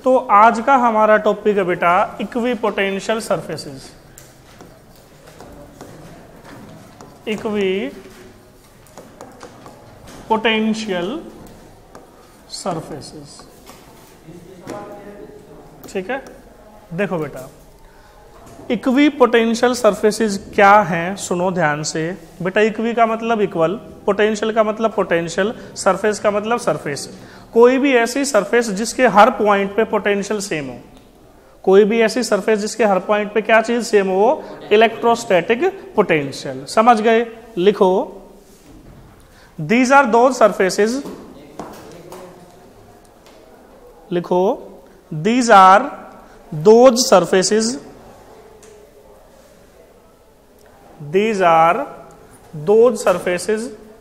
तो आज का हमारा टॉपिक है बेटा इक्विपोटेंशियल सरफेसेस। इक्विपोटेंशियल सरफेसेस, ठीक है। देखो बेटा इक्विपोटेंशियल सरफेसेस क्या हैं, सुनो ध्यान से बेटा। इक्वी का मतलब इक्वल, पोटेंशियल का मतलब पोटेंशियल, सरफेस का मतलब सरफेस। कोई भी ऐसी सरफेस जिसके हर पॉइंट पे पोटेंशियल सेम हो, कोई भी ऐसी सरफेस जिसके हर पॉइंट पे क्या चीज सेम हो, इलेक्ट्रोस्टैटिक पोटेंशियल। समझ गए? लिखो दीज आर दोज सरफेसेस, लिखो these are those surfaces, these are those surfaces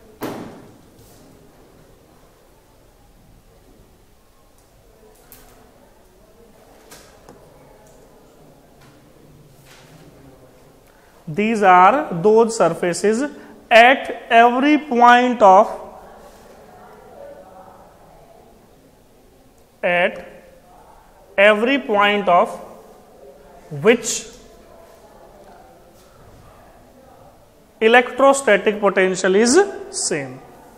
these are those surfaces at every point of which electrostatic potential is same.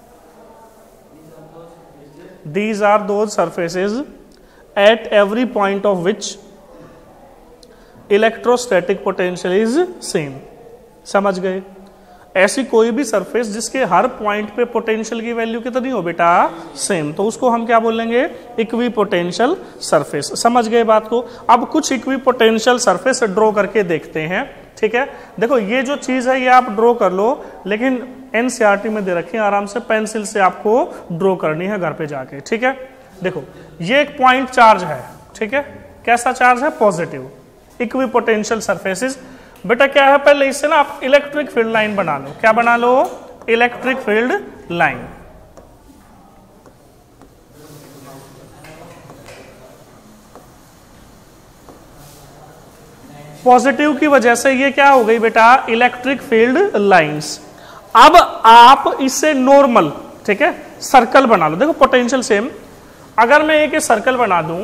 These are those surfaces at every point of which electrostatic potential is same. समझ गए? ऐसी कोई भी surface जिसके हर point पे potential की value कितनी हो बेटा, सेम, तो उसको हम क्या बोलेंगे, इक्विपोटेंशियल सरफेस। समझ गए बात को? अब कुछ इक्विपोटेंशियल सरफेस ड्रॉ करके देखते हैं, ठीक है। देखो ये जो चीज है ये आप ड्रॉ कर लो, लेकिन एनसीईआरटी में दे रखी है, आराम से पेंसिल से आपको ड्रॉ करनी है घर पे जाके, ठीक है। देखो ये एक पॉइंट चार्ज है, ठीक है। कैसा चार्ज है? पॉजिटिव। इक्विपोटेंशियल सरफेसेस बेटा क्या है, पहले इससे ना आप इलेक्ट्रिक फील्ड लाइन बना लो। क्या बना लो? Electric field line. पॉजिटिव की वजह से ये क्या हो गई बेटा, इलेक्ट्रिक फील्ड लाइंस। अब आप इससे नॉर्मल, ठीक है, सर्कल बना लो। देखो पोटेंशियल सेम, अगर मैं एक सर्कल बना दूं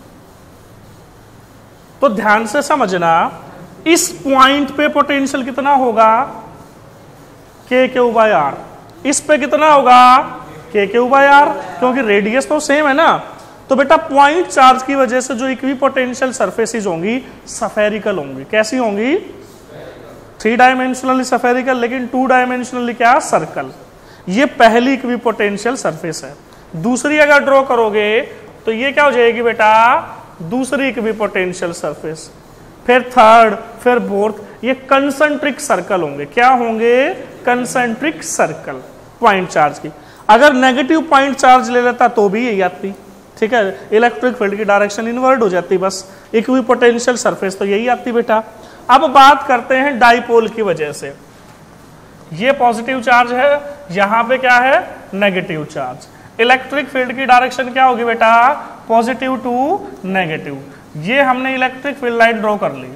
तो ध्यान से समझना, इस पॉइंट पे पोटेंशियल कितना होगा, के क्यू बाय आर। इस पे कितना होगा, के क्यू बाय आर, क्योंकि रेडियस तो सेम है ना। तो बेटा पॉइंट चार्ज की वजह से जो इक्विपोटेंशियल सरफेसेस होंगी स्फेरिकल होंगी। कैसी होंगी? 3 डायमेंशनली स्फेरिकल, लेकिन 2 डायमेंशनली क्या, सर्कल। ये पहली इक्विपोटेंशियल सरफेस है। दूसरी अगर ड्रॉ करोगे तो ये क्या हो जाएगी बेटा, दूसरी इक्विपोटेंशियल सरफेस। फिर थर्ड, फिर फोर्थ, ये कंसेंट्रिक सर्कल होंगे। क्या होंगे? कंसेंट्रिक सर्कल पॉइंट चार्ज की। अगर नेगेटिव पॉइंट चार्ज ले लेता तो भी यही आती, ठीक है। इलेक्ट्रिक फील्ड की डायरेक्शन इनवर्ट हो जाती, बस। इक्विपोटेंशियल सरफेस तो यही आती बेटा। अब बात करते हैं डाइपोल की वजह से। ये पॉजिटिव चार्ज है, यहां पे क्या है, नेगेटिव चार्ज। इलेक्ट्रिक फील्ड की डायरेक्शन क्या होगी बेटा, पॉजिटिव टू नेगेटिव। ये हमने इलेक्ट्रिक फील्ड लाइन ड्रॉ कर ली।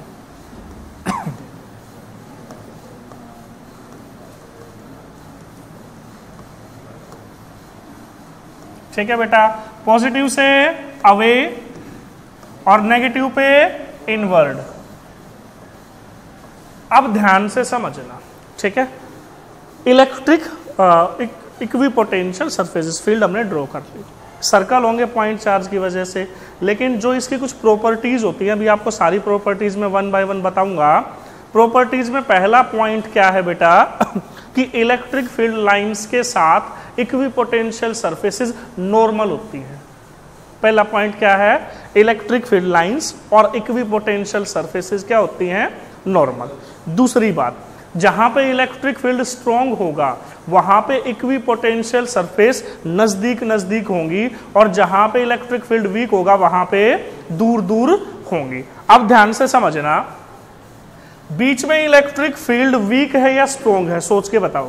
ठीक है बेटा, पॉजिटिव से अवे और नेगेटिव पे इनवर्ड। अब ध्यान से समझना, ठीक है। इलेक्ट्रिक इक्विपोटेंशियल सरफेसेस फील्ड हमने ड्रॉ कर ली। सर्कल होंगे पॉइंट चार्ज की वजह से, लेकिन जो इसकी कुछ प्रॉपर्टीज होती हैं, अभी आपको सारी प्रॉपर्टीज में 1 बाय 1 बताऊंगा। प्रॉपर्टीज में पहला पॉइंट क्या है बेटा कि इलेक्ट्रिक फील्ड लाइंस के साथ इक्विपोटेंशियल सरफेसेस नॉर्मल होती हैं। पहला पॉइंट क्या है, इलेक्ट्रिक फील्ड लाइंस और इक्विपोटेंशियल सरफेसेस क्या होती हैं, नॉर्मल। दूसरी बात, जहां पे इलेक्ट्रिक फील्ड स्ट्रॉन्ग होगा वहां पे इक्विपोटेंशियल सरफेस नजदीक नजदीक होंगी, और जहां पे इलेक्ट्रिक फील्ड वीक होगा वहां पे दूर दूर होंगी। अब ध्यान से समझना, बीच में इलेक्ट्रिक फील्ड वीक है या स्ट्रॉन्ग है, सोच के बताओ।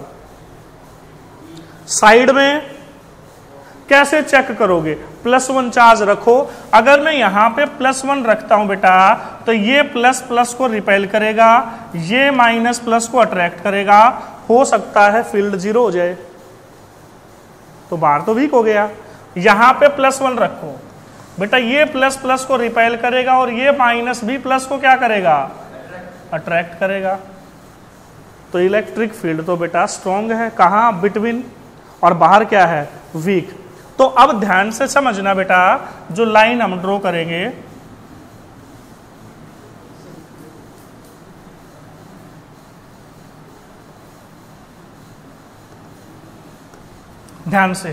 साइड में कैसे चेक करोगे, +1 चार्ज रखो। अगर मैं यहां पे +1 रखता हूं बेटा, तो ये प्लस प्लस को रिपेल करेगा, ये माइनस प्लस को अट्रैक्ट करेगा। हो सकता है फील्ड 0 हो जाए, तो बार तो वीक हो गया। यहां पे +1 रखो, बेटा ये प्लस प्लस को रिपेल करेगा और ये माइनस भी प्लस को क्या करेगा, अट्रैक्ट करेगा। तो इलेक्ट्रिक फील्ड तो बेटा स्ट्रॉन्ग है, कहाँ, बिटवीन, और बाहर क्या है, वीक। तो अब ध्यान से समझना बेटा, जो लाइन हम ड्रॉ करेंगे, ध्यान से,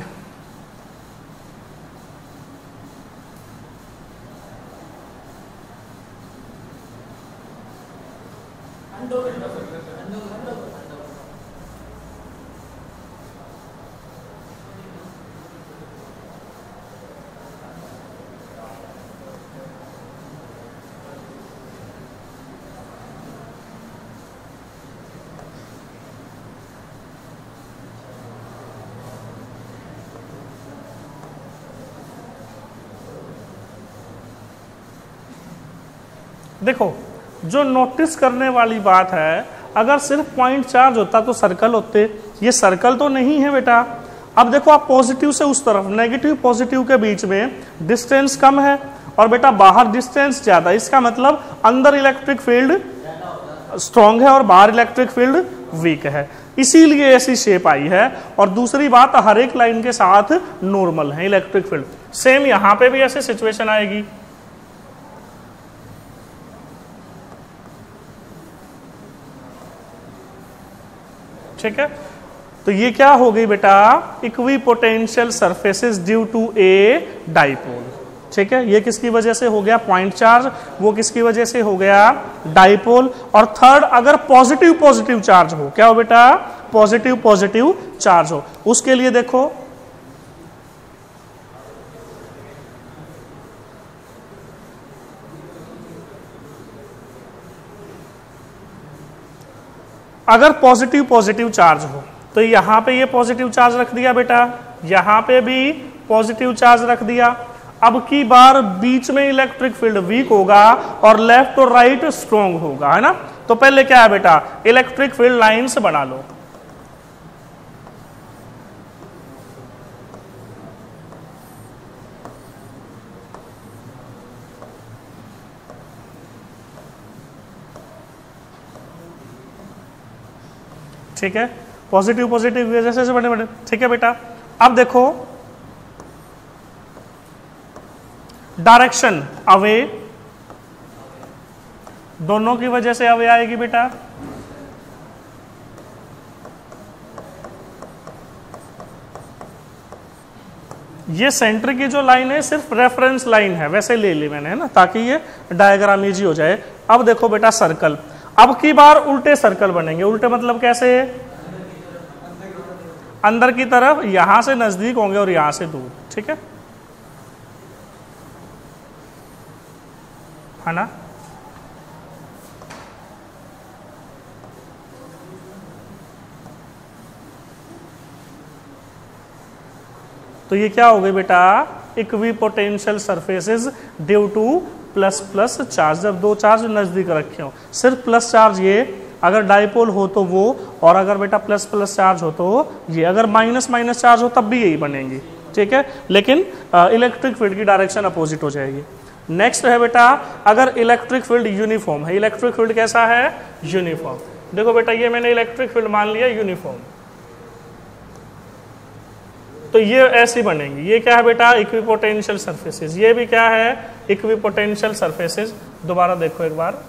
देखो जो नोटिस करने वाली बात है, अगर सिर्फ पॉइंट चार्ज होता तो सर्कल होते, ये सर्कल तो नहीं है बेटा। अब देखो आप पॉजिटिव से उस तरफ, नेगेटिव पॉजिटिव के बीच में डिस्टेंस कम है और बेटा बाहर डिस्टेंस ज्यादा, इसका मतलब अंदर इलेक्ट्रिक फील्ड स्ट्रॉन्ग है और बाहर इलेक्ट्रिक फील्ड वीक है, इसीलिए ऐसी शेप आई है। और दूसरी बात, हर एक लाइन के साथ नॉर्मल है इलेक्ट्रिक फील्ड। सेम यहां पे भी ऐसी सिचुएशन आएगी, ठीक है। तो ये क्या हो गई बेटा, equipotential surfaces due to a dipole, ठीक है। ये किसकी वजह से हो गया, पॉइंट चार्ज, वो किसकी वजह से हो गया, डाइपोल। और थर्ड, अगर पॉजिटिव पॉजिटिव चार्ज हो, क्या हो बेटा, पॉजिटिव पॉजिटिव चार्ज हो, उसके लिए देखो अगर पॉजिटिव पॉजिटिव चार्ज हो तो यहां पे ये पॉजिटिव चार्ज रख दिया बेटा, यहां पे भी पॉजिटिव चार्ज रख दिया। अब की बार बीच में इलेक्ट्रिक फील्ड वीक होगा और लेफ्ट और राइट स्ट्रॉन्ग होगा, है ना। तो पहले क्या है बेटा, इलेक्ट्रिक फील्ड लाइंस बना लो। ठीक है, पॉजिटिव पॉजिटिव जैसे बने बने, ठीक है बेटा। अब देखो डायरेक्शन अवे, दोनों की वजह से अवे आएगी बेटा। ये सेंटर की जो लाइन है सिर्फ रेफरेंस लाइन है, वैसे ले ली मैंने, है ना, ताकि ये डायग्राम इजी हो जाए। अब देखो बेटा सर्कल, अब की बार उल्टे सर्कल बनेंगे। उल्टे मतलब कैसे, अंदर की तरफ, यहां से नजदीक होंगे और यहां से दूर, ठीक है ना। तो ये क्या हो गई बेटा, equipotential surfaces due to plus plus charge. जब दो चार्ज नजदीक रखे हो, सिर्फ प्लस चार्ज ये, अगर डाइपोल हो तो वो, और अगर बेटा प्लस प्लस चार्ज हो तो ये, अगर माइनस माइनस चार्ज हो तब भी यही बनेंगी, ठीक है। लेकिन इलेक्ट्रिक फील्ड की डायरेक्शन अपोजिट हो जाएगी। नेक्स्ट है बेटा, अगर इलेक्ट्रिक फील्ड यूनिफॉर्म है, इलेक्ट्रिक फील्ड कैसा है, यूनिफॉर्म। देखो बेटा ये मैंने इलेक्ट्रिक फील्ड मान लिया यूनिफॉर्म, तो ये ऐसी बनेंगी। ये क्या है बेटा, इक्विपोटेंशियल सरफेसेस, ये भी क्या है, इक्विपोटेंशियल सरफेसेस। दोबारा देखो एक बार,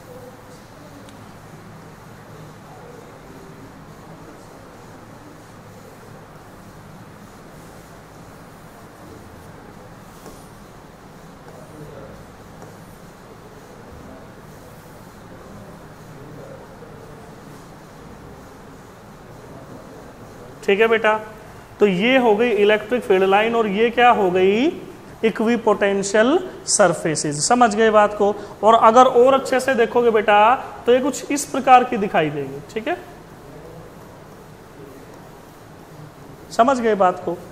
ठीक है बेटा। तो ये हो गई इलेक्ट्रिक फील्ड लाइन और ये क्या हो गई, इक्विपोटेंशियल सरफेसेस। समझ गए बात को। और अगर और अच्छे से देखोगे बेटा तो ये कुछ इस प्रकार की दिखाई देगी, ठीक है, समझ गए बात को।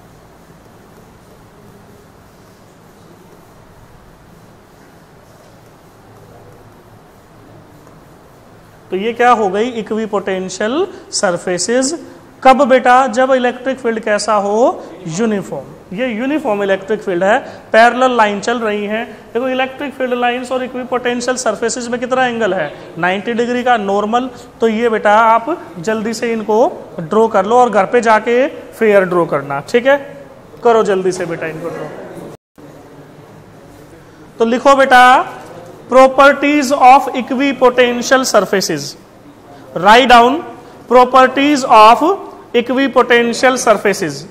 तो ये क्या हो गई, इक्विपोटेंशियल सरफेसेस। कब बेटा, जब इलेक्ट्रिक फील्ड कैसा हो, यूनिफॉर्म। ये यूनिफॉर्म इलेक्ट्रिक फील्ड है, पैरेलल लाइन चल रही है। देखो इलेक्ट्रिक फील्ड लाइंस और इक्विपोटेंशियल सरफेसेस में कितना एंगल है, 90 डिग्री का नॉर्मल। तो ये बेटा आप जल्दी से इनको ड्रॉ कर लो और घर पे जाके फिर ड्रॉ करना, ठीक है। करो जल्दी से बेटा इनको ड्रॉ। तो लिखो बेटा properties of equipotential surfaces, write down properties of equipotential surfaces,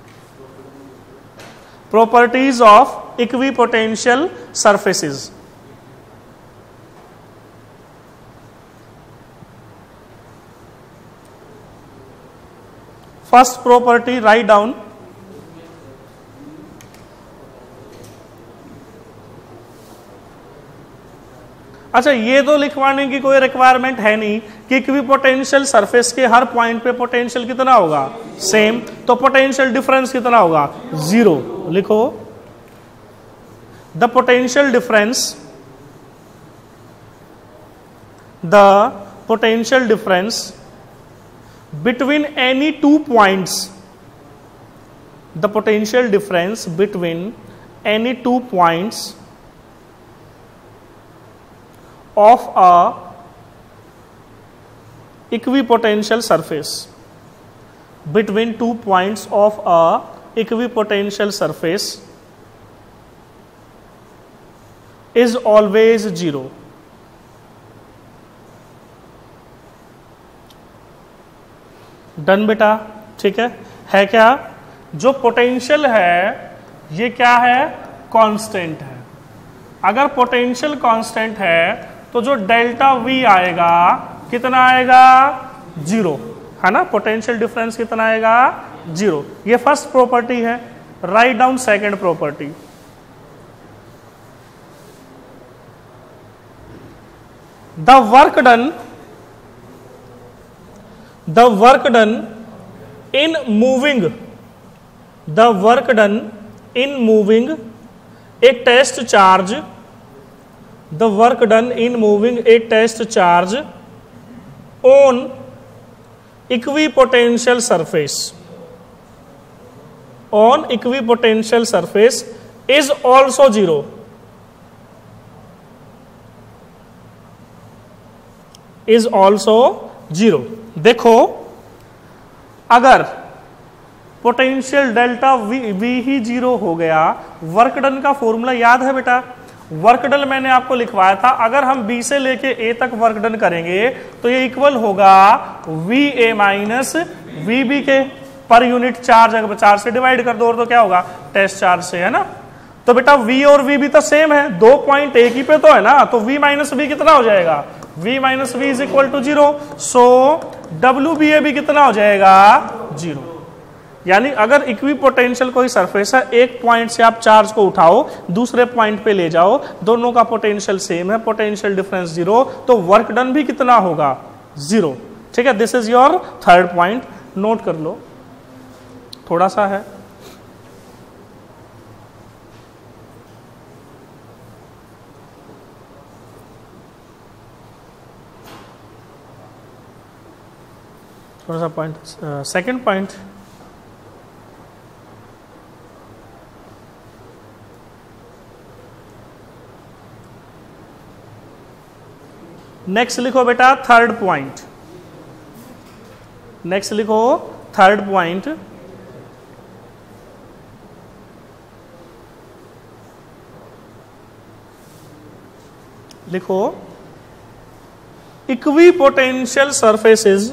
properties of equipotential surfaces। first property write down, अच्छा ये तो लिखवाने की कोई रिक्वायरमेंट है नहीं कि इक्विपोटेंशियल सरफेस के हर पॉइंट पे पोटेंशियल कितना होगा, सेम। तो पोटेंशियल डिफरेंस कितना होगा, 0। लिखो the potential difference between any two points, the potential difference between any two points of a equipotential surface, between 2 points of a equipotential surface is always 0। Done बेटा, ठीक है क्या, जो पोटेंशियल है ये क्या है, कांस्टेंट है। अगर पोटेंशियल कांस्टेंट है तो जो डेल्टा वी आएगा कितना आएगा, 0, है ना। पोटेंशियल डिफरेंस कितना आएगा, 0। ये फर्स्ट प्रॉपर्टी है। Write down second property, the work done in moving a test charge, the work done in moving a test charge on equipotential surface is also 0। is also 0। देखो अगर potential delta we ही 0 हो गया, work done का formula याद है बेटा, work done मैंने आपको लिखवाया था। अगर हम बी से लेके ए तक वर्क डन करेंगे तो ये इक्वल होगा V A minus V B के पर यूनिट चार्ज। अगर 4 से डिवाइड कर दो और तो क्या होगा, टेस्ट चार्ज से, है ना। तो बेटा वी और वी भी तो सेम है, 2 पॉइंट एक ही पे तो है ना। तो वी माइनस वी कितना हो जाएगा, V minus V is equal to 0। So W B A भी कितना हो जाएगा, 0। यानी अगर इक्विपोटेंशियल कोई सरफेस है, एक पॉइंट से आप चार्ज को उठाओ दूसरे पॉइंट पे ले जाओ, दोनों का पोटेंशियल सेम है, पोटेंशियल डिफरेंस 0, तो वर्क डन भी कितना होगा, 0। ठीक है, this is your third point, note कर लो, थोड़ा सा है। थोड़ा सा पॉइंट, सेकंड पॉइंट, नेक्स्ट लिखो बेटा थर्ड पॉइंट, नेक्स्ट लिखो थर्ड पॉइंट, लिखो equipotential surfaces,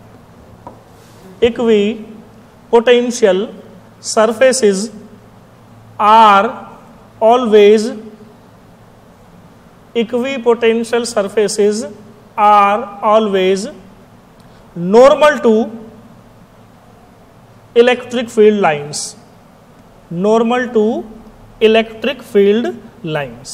equipotential surfaces are always, equipotential surfaces are always normal to electric field lines, normal to electric field lines,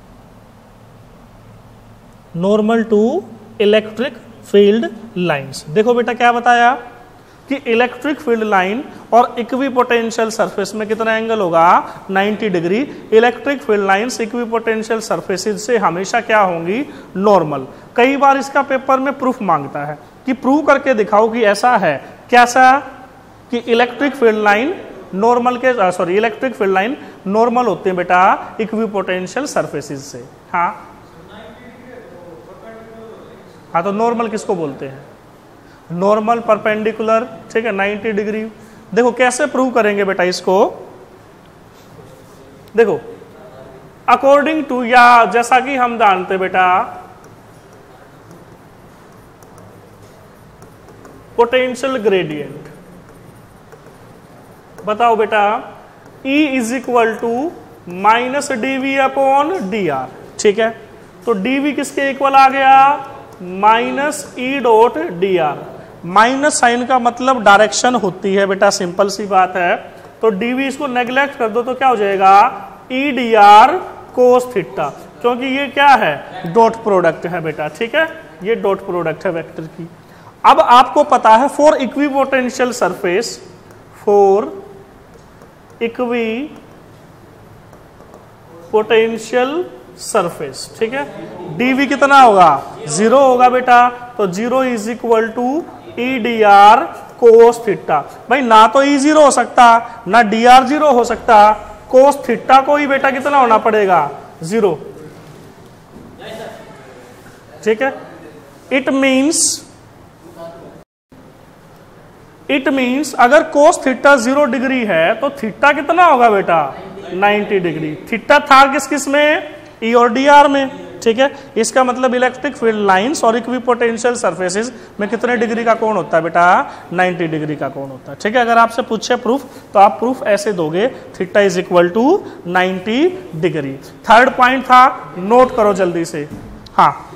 normal to electric field lines। देखो बेटा क्या बताया कि electric field line और equipotential surface में कितना angle होगा, 90 degree. Electric field lines equipotential surfaces से हमेशा क्या होंगी, नॉर्मल। कई बार इसका पेपर में प्रूफ मांगता है कि प्रूव करके दिखाओ कि ऐसा है, कैसा, कि इलेक्ट्रिक फील्ड लाइन नॉर्मल के sorry electric field line normal होते हैं बेटा इक्विपोटेंशियल सरफेसेस से। हाँ हाँ, तो नॉर्मल किसको बोलते हैं? नॉर्मल परपेंडिकुलर, ठीक है, 90 डिग्री। देखो कैसे प्रूव करेंगे बेटा इसको, देखो अकॉर्डिंग टू, या जैसा कि हम जानते बेटा पोटेंशियल ग्रेडियंट, बताओ बेटा E is equal to minus d upon d r, ठीक है। तो dv किसके इक्वल आ गया? Minus e dot d r. Minus sign का मतलब डायरेक्शन होती है बेटा, सिंपल सी बात है। तो dv इसको नेग्लेक्ट कर दो तो क्या हो जाएगा? E d r cos theta, क्योंकि ये क्या है? डॉट प्रोडक्ट है बेटा, ठीक है, ये डॉट प्रोडक्ट है वेक्टर की। अब आपको पता है for equipotential surface, for equipotential surface, ठीक है, dv कितना होगा? 0 होगा बेटा। तो 0 is equal to e d r cos theta. भाई ना तो ई 0 हो सकता ना डी आर 0 हो सकता, कोस थीटा को ही बेटा कितना होना पड़ेगा? 0, ठीक है। इट मीन्स अगर कोस थीटा 0 डिग्री है तो थीटा कितना होगा बेटा? 90 डिग्री। थीटा था किस किस में? ई और डी आर में, ठीक है। इसका मतलब इलेक्ट्रिक फील्ड लाइंस और इक्विपोटेंशियल सरफेसेस में कितने डिग्री का कोण होता है बेटा? 90 डिग्री का कोण होता है, ठीक है। अगर आपसे पूछे प्रूफ तो आप प्रूफ ऐसे दोगे, theta is equal to 90 degree. Third point था, नोट करो जल्दी से। हाँ,